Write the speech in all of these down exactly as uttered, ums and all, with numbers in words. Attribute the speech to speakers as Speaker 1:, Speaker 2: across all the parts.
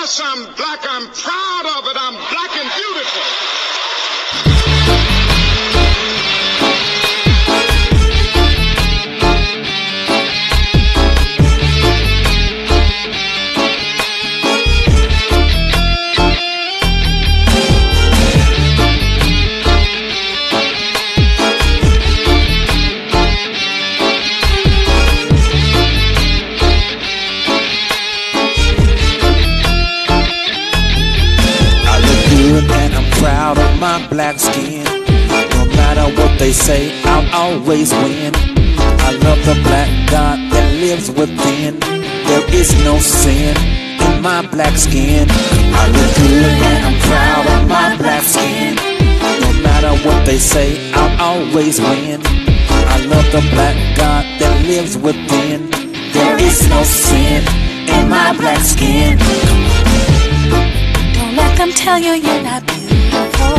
Speaker 1: Yes, I'm black. I'm proud of it. I'm black and beautiful.
Speaker 2: And I'm proud of my black skin. No matter what they say, I'll always win. I love the black God that lives within. There is no sin in my black skin. I look good and I'm proud of my black skin. No matter what they say, I'll always win. I love the black God that lives within. There is no sin in my black skin.
Speaker 3: Let them tell you you're not beautiful.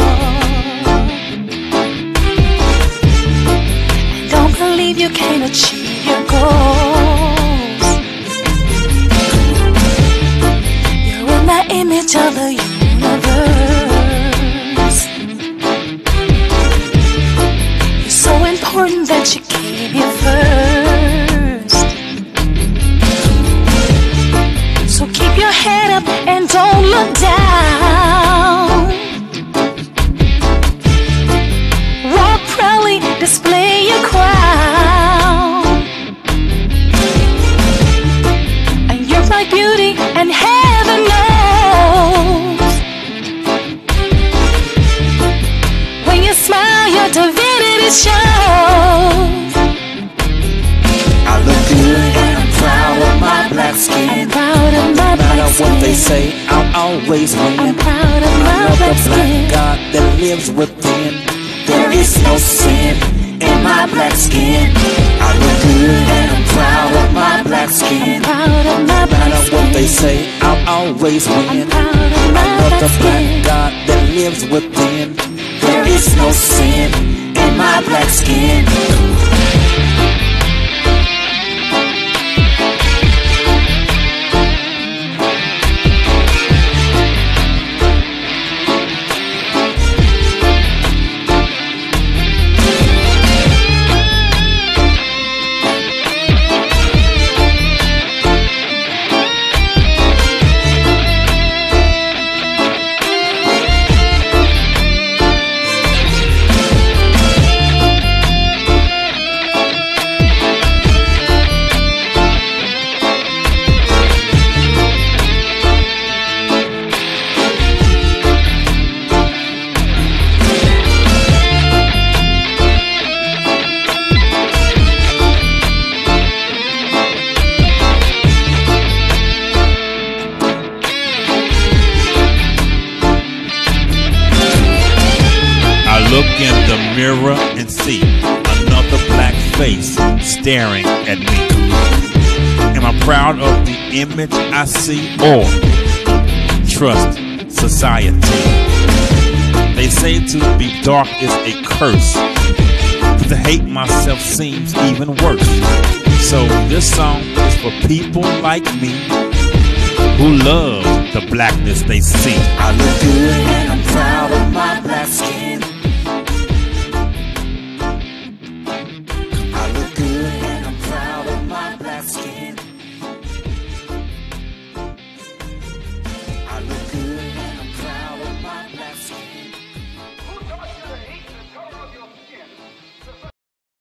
Speaker 3: And don't believe you can't achieve your goals. You're in the image of the universe. You're so important that you came here first. So keep your head up and don't look down. Walk proudly, display your crown. And you're my beauty, and heaven knows. When you smile, your divinity shows.
Speaker 2: I look good and I'm proud of my black skin.
Speaker 3: I'm proud of my
Speaker 2: no matter
Speaker 3: black skin.
Speaker 2: what they say, I'll always win.
Speaker 3: I'm proud of
Speaker 2: I
Speaker 3: my
Speaker 2: love
Speaker 3: black
Speaker 2: the
Speaker 3: skin.
Speaker 2: black God that lives within. There is no sin in my black skin. I look good and I'm proud of my black skin.
Speaker 3: I'm proud of my
Speaker 2: No
Speaker 3: black
Speaker 2: matter
Speaker 3: skin.
Speaker 2: what they say, I'll always win.
Speaker 3: I'm proud of
Speaker 2: I
Speaker 3: my
Speaker 2: love
Speaker 3: black
Speaker 2: the black
Speaker 3: skin.
Speaker 2: God that lives within. There is no sin in my black skin.
Speaker 4: Look in the mirror and see another black face staring at me. Am I proud of the image I see, or trust society? They say to be dark is a curse, but to hate myself seems even worse. So this song is for people like me who love the blackness they see.
Speaker 2: I look good and I'm proud of